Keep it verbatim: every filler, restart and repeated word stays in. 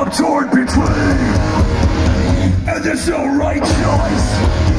I'm torn between, and there's no right choice.